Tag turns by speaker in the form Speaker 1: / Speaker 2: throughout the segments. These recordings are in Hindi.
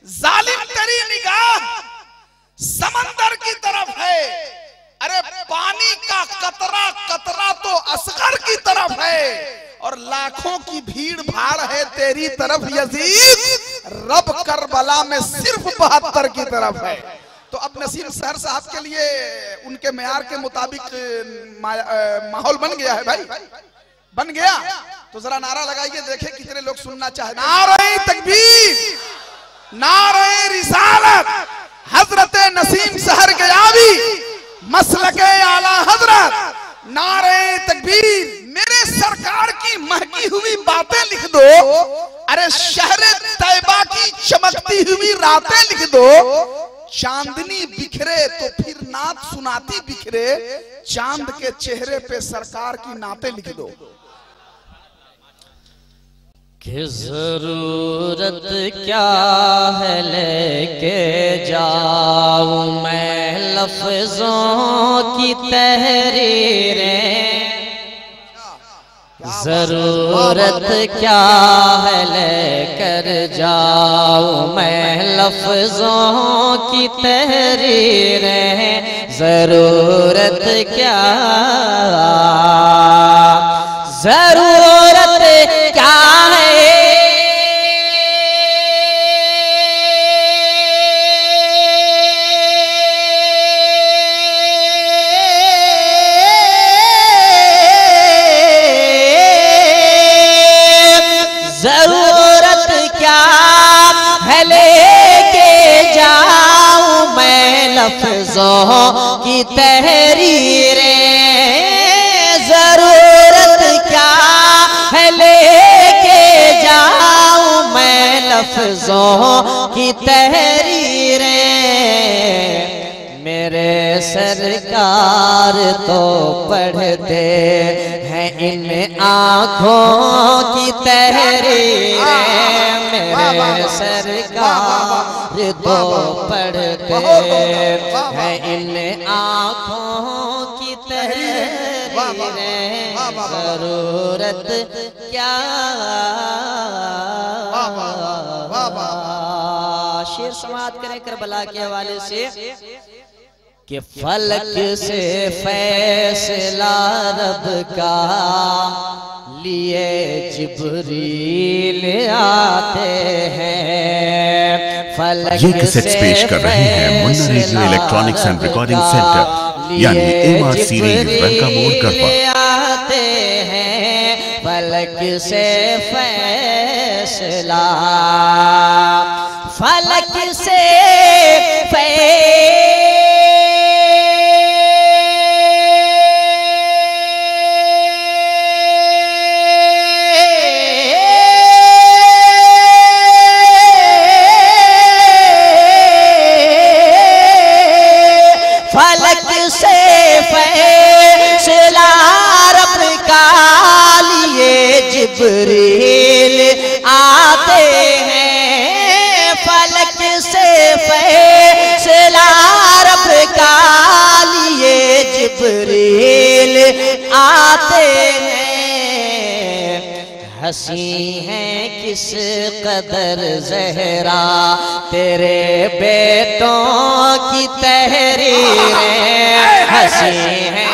Speaker 1: जालिम तेरी निगाह समंदर की तरफ है, अरे पानी का कतरा कतरा तो असगर की तरफ है, और लाखों की भीड़ भाड़ है तेरी तरफ यजीद, रब करबला में सिर्फ 72 की तरफ है। तो अब नसीम शहर साहब के लिए उनके मेयार के मुताबिक माहौल बन गया है भाई, बन गया। तो जरा नारा लगाइए, देखे कितने लोग सुनना चाहते हैं। नारे तकबीर, नारे रिसालत, हजरत नसीम शहर गयावी, मसलके आला हजरत, नारे तकबीर। मेरे सरकार की महकी हुई बातें लिख दो, अरे शहर तैयबा की चमकती हुई रातें लिख दो, चांदनी बिखरे तो फिर नात सुनाती बिखरे, चांद के चेहरे पे सरकार की नातें लिख दो।
Speaker 2: कि जरूरत क्या है लेके जाऊं मैं लफ्जों की तहरीरें, जरूरत क्या है लेकर जाऊं मैं लफ्जों की तहरीरें, जरूरत क्या, जरूरत क्या है, जरूरत क्या है लेके जाऊं मैं लफ्जों की तहरीरें, जरूरत क्या है लेके जाऊं मैं लफ्जों की तहरीरें, मेरे सरकार तो पढ़ते हैं इन आँखों की तहरीरें, मेरे सरकार तो पढ़ते हैं इन आँखों की तहरीरें, जरूरत क्या। शेर समाप्त करें करबला के हवाले से कि फलक से फैसला रब का लिए जिब्रील आते हैं, फलक
Speaker 3: ये कैसेट्स पेश कर रहे हैं Munna radio electronics and recording centre यानी MR सीरीज रंका मोड़ गढ़वा
Speaker 2: आते हैं, फलक से फैसला, फलक से फलक से फैसला रब का लिए जिब्रील आते हैं, फलक से फैसला रब का लिए जिब्रील आते हैं, हंसी हैं किस कदर ज़हरा तेरे बेटों की तहरीरें, हंसी हैं।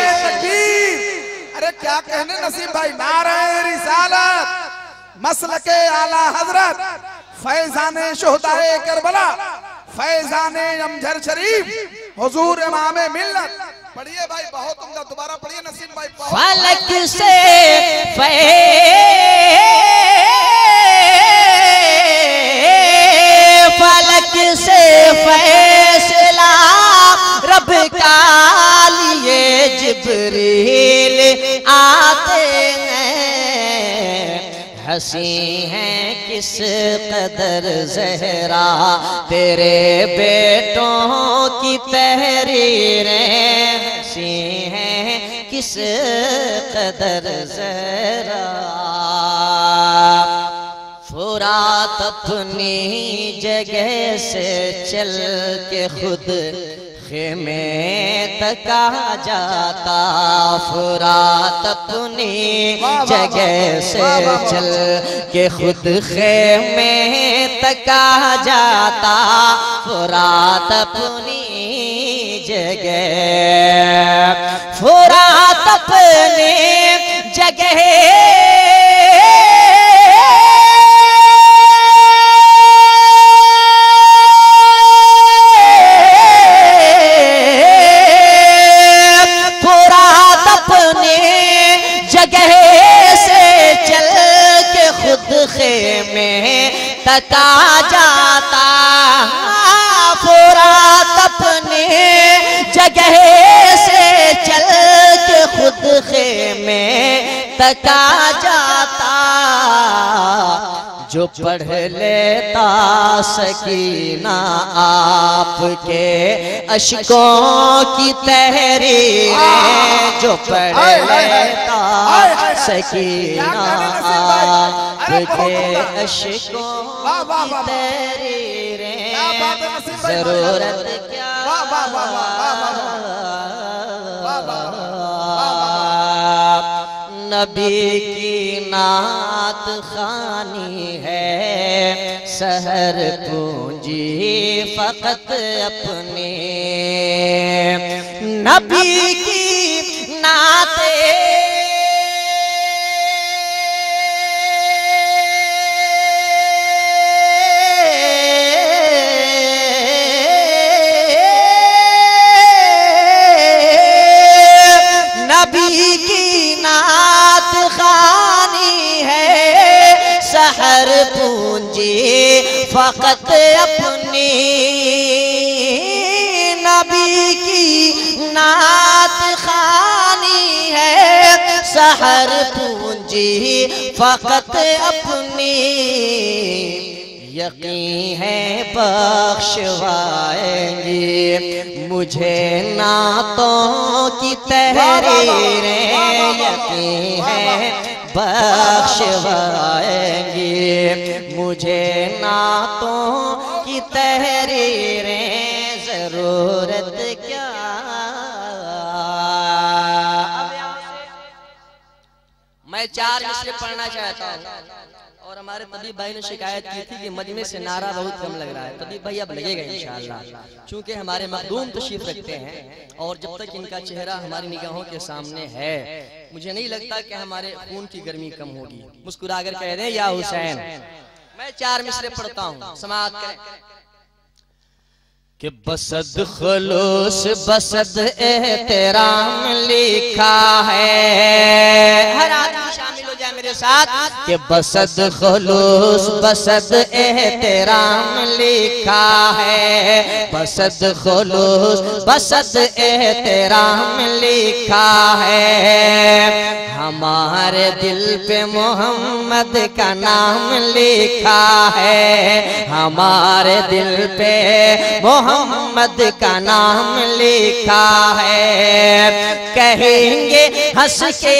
Speaker 1: अरे क्या कहने नसीम भाई, नारे रिसालत, मसलके आला हजरत, फैजाने शोहदाए करबला, फैजाने अमजर शरीफ, हुजूर इमाम मिल्लत। पढ़िए भाई, बहुत उम्दा, दोबारा पढ़िए नसीम भाई।
Speaker 2: फलक से फलक से फैसला रब का लिए जिब्रील आते हैं, हंसी हैं किस कदर ज़हरा तेरे बेटों की तहरीरें, हंसी हैं किस कदर ज़हरा, फुरात अपनी जगह से चल के खुद खेमे तका जाता फुरात अपनी जगह से चल के खुद खेमे तका जाता फुरात अपनी जगह फुरात अपनी जगह में तका जाता फुरात अपने जगह से चल के खुद खेमे तका जाता जो पढ़ लेता सकीना आपके अशकों की तहरीरें जो पढ़ लेता सकीना आपके अशकों की तहरीरें जरूरत क्या नबी की नात खानी है सहर पूंजी फकत अपने नबी की नाते सहर पूंजी फकत अपनी नबी की नात खानी है सहर पूंजी फकत अपनी यकीन है बख्शवाएंगी मुझे नातों की तहरीरें यकीन है बख्शवाएंगी मुझे नातों की तहरीरें जरूरत क्या मैं 4 मिसरे पढ़ना चाहता हूँ और हमारे तबीब भाई ने शिकायत की थी कि मजमे से नारा बहुत कम लग रहा है। तबीब भाई अब लगेगा इंशाअल्लाह चूंकि हमारे मखदूम तशरीफ रखते हैं और जब तक इनका चेहरा हमारी निगाहों के सामने है मुझे नहीं लगता कि हमारे खून की गर्मी कम होगी। मुस्कुराकर कह दें या हुसैन। मैं 4 मिसरे पढ़ता हूँ समाअत करें कि बसद खुलूस बसद एहतराम लिखा है हर आदमी शामिल हो जाए मेरे साथ कि बसद खुलूस बसद एहतराम लिखा है बसद खुलूस बसद एहतराम लिखा है हमारे दिल पे मोहम्मद का नाम लिखा है हमारे दिल पे मोहम्मद का नाम लिखा है कहेंगे हंस के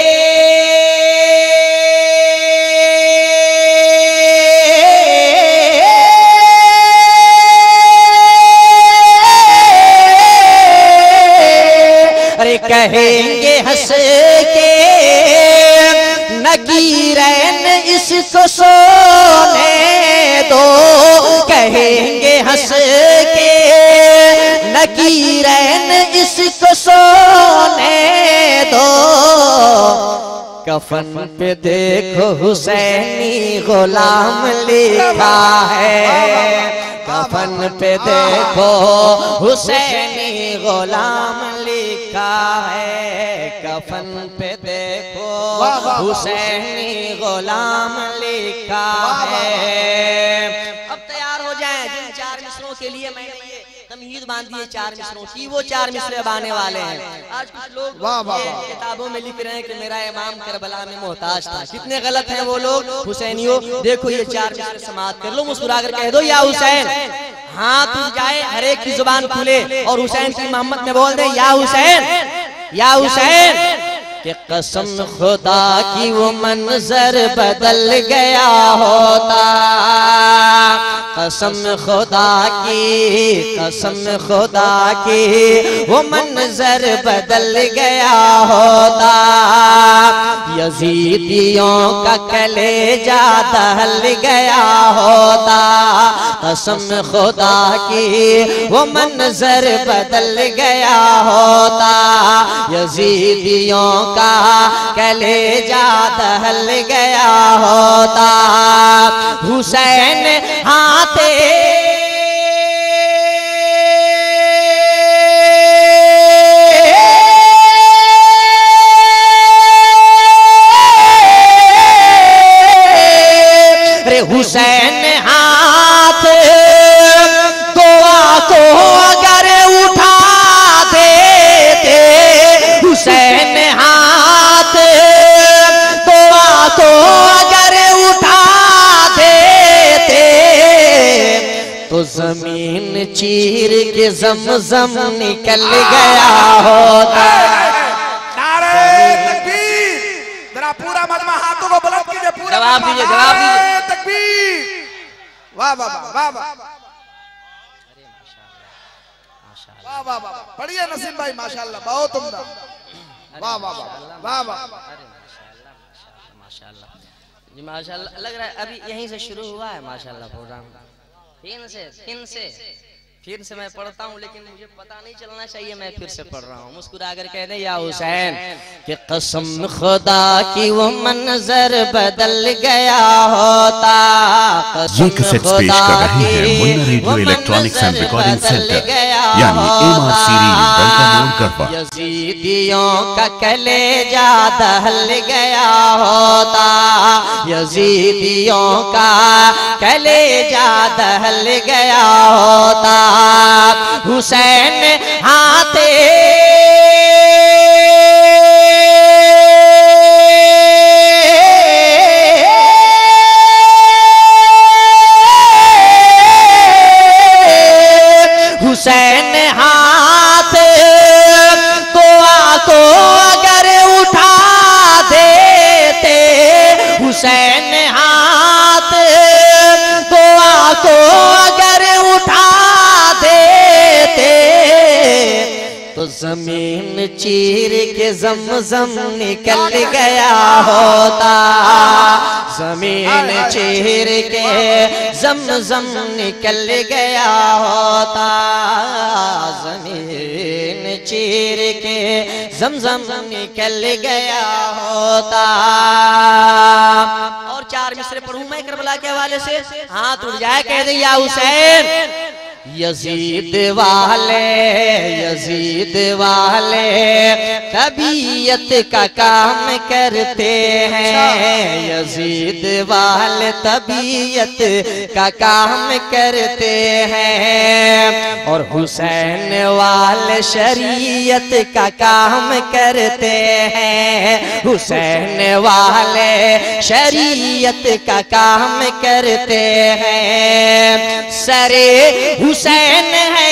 Speaker 2: अरे कहेंगे हंस के नकीरैन इसको सोने दो कहेंगे हंस के नकीरैन इसको सोने दो कफन पे देखो हुसैनी गुलाम लिखा है कफन पे देखो हुसैनी गुलाम लिखा है कफन पे देखो हुसैनी गुलाम लिखा है। अब तैयार हो जाएं जिन 4 मिसरों के लिए मैंने ये तमहीद बांधी है 4 मिसरों की वो 4 मिसरे अब आने वाले हैं। आज कुछ लोग किताबों में लिख रहे हैं कि मेरा इमाम करबला में मोहताज था। कितने गलत हैं वो लोग हुसैनियों। देखो ये 4 मिसरे समाअत कर लो मुस्कुराकर कह दो या हुसैन। हाँ तू जाए हर एक की जुबान खुले और हुसैन की मोहम्मद में बोल दे या हुसैन या हुसैन कि कसम खुदा की वो मंजर बदल गया होता, कसम खुदा की वो मंजर बदल गया होता, यजीदियों का कलेजा दहल गया होता, कसम खुदा की वो मंजर बदल गया होता, यजीदियों का कलेजा दहल गया होता, हुसैन हाथे हुसैन हाथ दुआ को अगर उठा देते, हुसैन हाथ दुआ को अगर उठा देते, तो जमीन चीर के ज़मज़म निकल गया होता।
Speaker 1: नारे तकबीर, जरा पूरा मजमा हाथों को बुलंद कीजिए, पूरा
Speaker 2: जवाब दीजिए, जवाब दीजिए।
Speaker 1: तकबीर, वाह वाह वाह वाह वाह वाह वाह वाह, पढ़िए नसीम भाई, माशाल्लाह, बहुत उम्दा, वाह वाह वाह वाह वाह,
Speaker 2: माशाल्लाह जी, माशाल्लाह। लग रहा है अभी यहीं से शुरू हुआ है माशाल्लाह प्रोग्राम, फिर से मैं पढ़ता हूँ, लेकिन मुझे पता नहीं चलना चाहिए, मैं फिर से पढ़ रहा हूँ। मुस्कुरा कर कह दे या हुसैन कि कसम खुदा की वो मंजर बदल गया होता,
Speaker 3: ये कैसेट्स पेश कर रहे हैं Munna radio electronics and recording centre, यानी एमआर सीरीज बंका मोड़ गढ़वा,
Speaker 2: यजीदियों का कलेजा दहल गया होता, यजीदियों का कलेजा दहल गया होता, हुसैन हाथे हुसैन हाथ दुआ को अगर उठा देते, हुसैन हाथ दुआ को अगर उठा देते, तो जमीन चीर के ज़मज़म निकल गया होता, जमीन चीर के ज़मज़म निकल गया होता, जमीन चीर के ज़मज़म निकल गया होता। और चार मिसरे पढ़ूं मैं करबला के हवाले से, हाथ उठ जाए कह दे या हुसैन, यजीद वाले तबीयत का काम करते हैं, यजीद वाले तबीयत का काम करते हैं, और हुसैन वाले शरीयत का काम करते हैं, हुसैन वाले शरीयत का काम करते हैं, सरे हुसैन है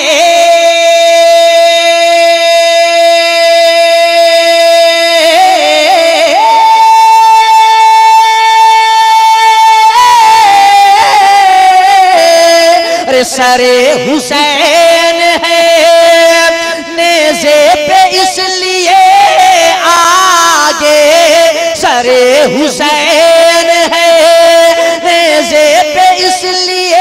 Speaker 2: अरे सरे हुसैन है नेज़े पे इसलिए आगे, सरे हुसैन है नेज़े पे इसलिए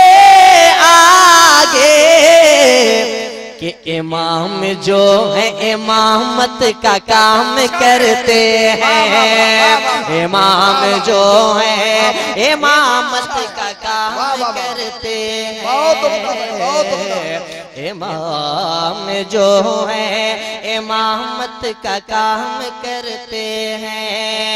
Speaker 2: कि इमाम जो है इमामत का काम करते हैं, इमाम जो है इमामत का काम करते हैं, इमाम जो है इमामत का काम करते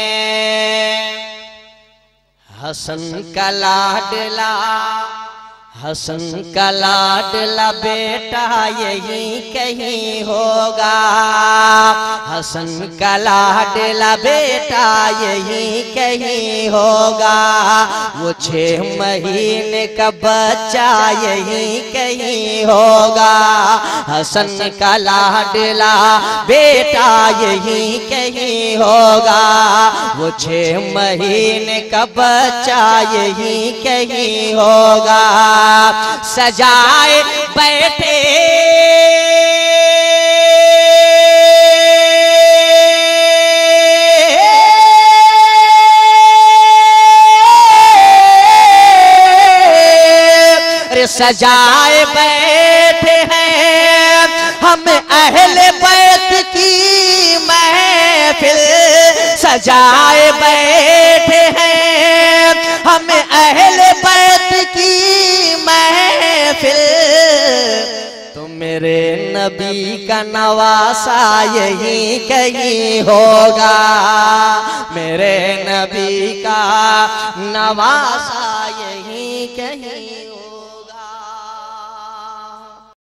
Speaker 2: हैं। हसन का लाडला हसन का लाडला बेटा यही कहीं होगा, हसन का लाडला बेटा यही कहीं होगा, वो 6 महीने का बच्चा यही कहीं होगा, हसन का लाडला बेटा यही कहीं होगा, वो 6 महीने का बच्चा यही कहीं होगा। सजाए बैठे अरे सजाए बैठे हैं हम अहले बैत की महफिल, सजाए बैठे हैं हम अहले बैत की महफिल, तो मेरे नबी का नवासा यही कहीं होगा, मेरे नबी का नवासा